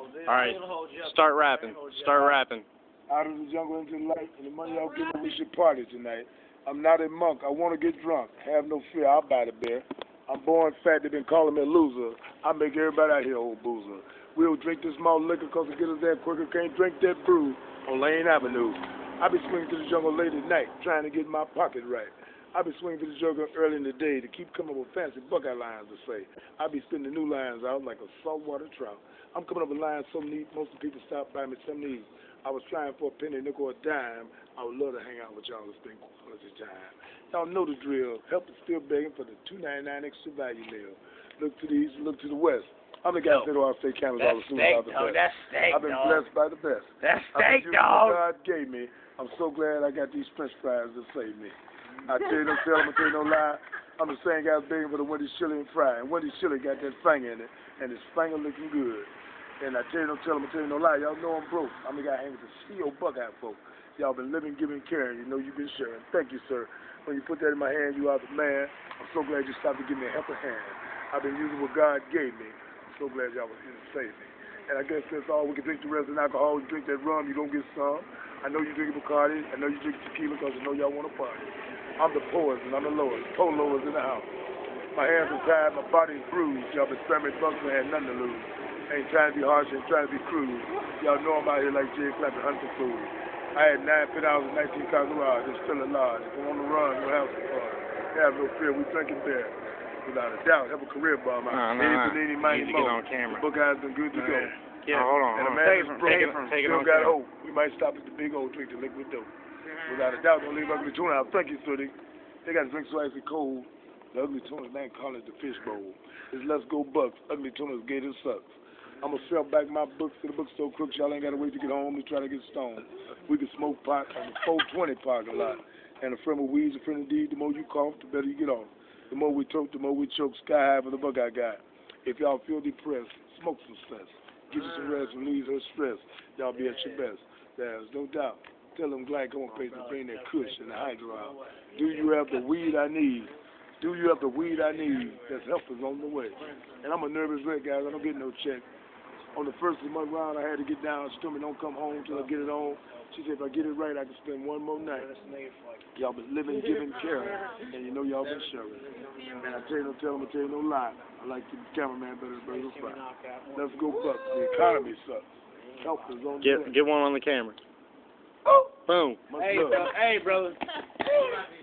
Alright, start rapping. Start rapping. Out of the jungle into the light, and the money y'all give me, we should party tonight. I'm not a monk. I want to get drunk. Have no fear. I'll buy the beer. I'm born fat. They've been calling me a loser. I make everybody out here old boozer. We'll drink this malt liquor because it get us there quicker. Can't drink that brew on Lane Avenue. I be swinging to the jungle late at night, trying to get my pocket right. I be swinging to the jungle early in the day to keep coming up with fancy Buckeye lines to say. I be spitting the new lines out like a saltwater trout. I'm coming up with lines so neat, most of the people stop by me some need. I was trying for a penny, nickel, or a dime. I would love to hang out with y'all and spend quality time. Y'all know the drill. Help is still begging for the $2.99 extra value meal. Look to the east, look to the west. I'm the guy that all say cameras all the food out the best. That's steak, I've been blessed by the best. That's I've steak, been using what dog. God gave me. I'm so glad I got these French fries to save me. I tell you no tell, I'm gonna tell you no lie. I'm the same guy begging for the Wendy's chili and fry. And Wendy's chili got that finger in it, and his finger looking good. And I tell you no tell, I'm gonna tell you no lie. Y'all know I'm broke. I'm the guy hanging with the CEO Buckeye folk. Y'all been living, giving, caring. You know you've been sharing. Thank you, sir. When you put that in my hand, you are the man. I'm so glad you stopped to give me a helping hand. I've been using what God gave me. I'm so glad y'all was here to save me. And I guess that's all. We can drink the rest of the alcohol. We drink that rum. You're going to get some. I know you drink Bacardi. I know you drink tequila because I know y'all want to party. I'm the poorest and I'm the lowest. Polo's in the house. My hands are tired. My body's bruised. Y'all been spamming bucks and had nothing to lose. Ain't trying to be harsh. Ain't trying to be crude. Y'all know I'm out here like Jay Clapping hunting for food. I had 9 pit hours and 19 car garage. It's still alive. If I'm on the run, we'll have some fun. Have no fear. We drinking beer. Without a doubt, have a career bomb out. You need to get on camera. The Buckeyes been good to go. Yeah, hold on. And a man is broke. Still got hope. We might stop at the big old drink to liquid dope. Without a doubt, don't leave ugly tuna out. Thank you, sir. They got to drink so icy cold. The ugly tuna's man call it the fish bowl. It's Let's Go Bucks. Ugly tuna's gator sucks. I'm going to sell back my books to the bookstore crooks. Y'all ain't got to wait to get home to try to get stoned. We can smoke pot on the 420 parking lot. And a friend of weeds, a friend of deed, the more you cough, the better you get off. The more we talk, the more we choke. Sky high for the Buckeye guy. If y'all feel depressed, smoke some sense. Give you some rest, relieve her stress. Y'all be at your best. There's no doubt. Tell them Glenn, come on, pay to bring that kush and the hydro out. Do you have the weed I need? Do you have the weed I need? That's help is on the way. And I'm a nervous wreck, guys. I don't get no check. On the first of the month round, I had to get down. She told me don't come home till I get it on. She said if I get it right, I can spend one more night. Y'all been living, giving, caring, and you know y'all been sharing. And I tell you no tell them, I tell you no lie. I like the cameraman better than Burger Fry. Let's go Bucks. The economy sucks. Help is on the way. Get one on the camera. Boom. Hey, brother.